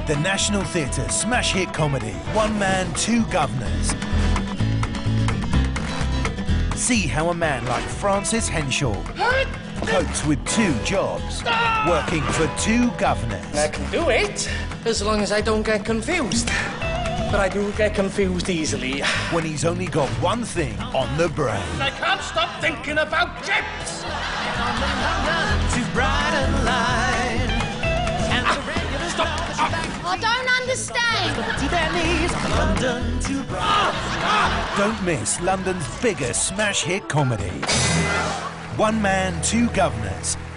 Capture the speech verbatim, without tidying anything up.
The National Theatre smash hit comedy, One Man, Two Guvnors. See how a man like Francis Henshaw copes with two jobs, working for two governors. I can do it, as long as I don't get confused. But I do get confused easily. When he's only got one thing on the brain. I can't stop thinking about chips! I don't understand. Don't miss London's biggest smash hit comedy. One Man, Two Governors.